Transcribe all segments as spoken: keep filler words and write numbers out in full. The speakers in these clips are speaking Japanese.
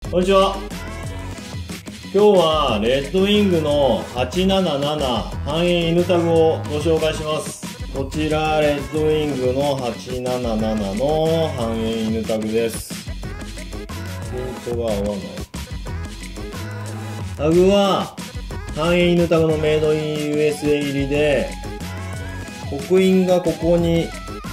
こんにちは。今日はレッドウィングのはちなななな半円犬タグをご紹介します。こちらレッドウィングのはちななななの半円犬タグです。ピントが合わない。タグは半円犬タグのメイドイン ユーエスエー 入りで、刻印がここに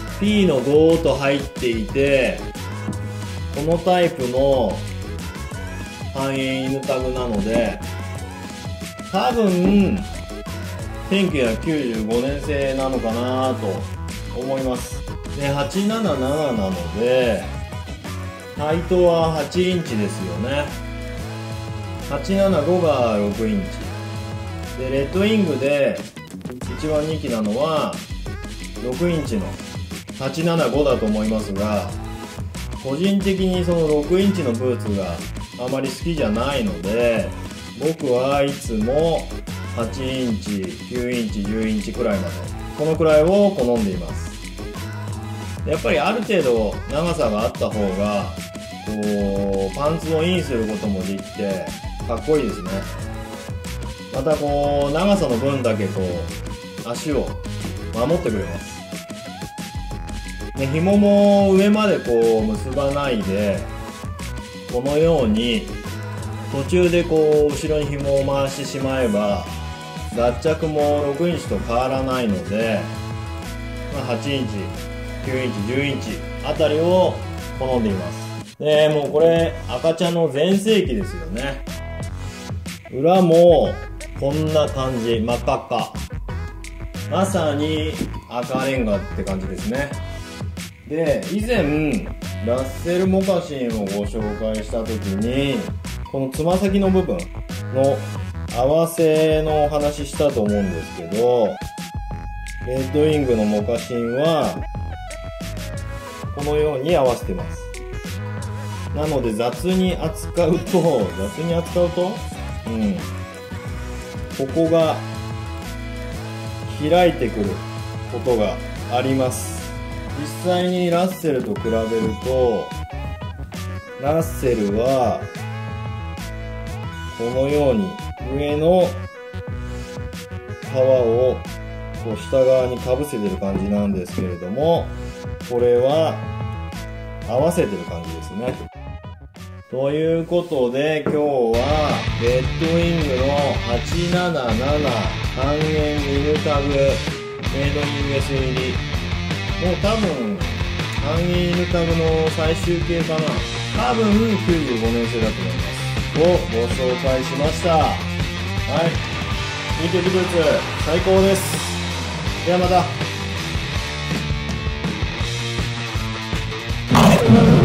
P のごと入っていて、このタイプの半円犬タグなので、多分せんきゅうひゃくきゅうじゅうごねん製なのかなと思います。で、はちなななななので、ハイトははちインチですよね。はちななごがろくインチ。で、レッドウィングで一番人気なのはろくインチのはちななごだと思いますが、個人的にそのろくインチのブーツがあまり好きじゃないので、僕はいつもはちインチ、きゅうインチ、じゅうインチくらいまで、このくらいを好んでいます。やっぱりある程度長さがあった方が、こうパンツをインすることもできてかっこいいですね。またこう長さの分だけこう足を守ってくれます。で、紐も上までこう結ばないで、このように途中でこう後ろに紐を回してしまえば脱着もろくインチと変わらないので、まあ、はちインチ、きゅうインチ、じゅうインチあたりを好んでいます。で、もうこれ赤茶の全盛期ですよね。裏もこんな感じ、真っ赤っか。まさに赤レンガって感じですね。で、以前ラッセルモカシンをご紹介した時に、このつま先の部分の合わせのお話したと思うんですけど、レッドウィングのモカシンはこのように合わせてます。なので雑に扱うと雑に扱うとうんここが開いてくることがあります。実際にラッセルと比べると、ラッセルはこのように上の皮をこう下側にかぶせてる感じなんですけれども、これは合わせてる感じですね。ということで今日はレッドウィングのはちなななな半円犬タグメイドイン ユーエスエー 入り、もう多分半円犬タグの最終形かな、多分きゅうじゅうごねん製だと思いますをご紹介しました。はい、インテリブーツ最高です。ではまた。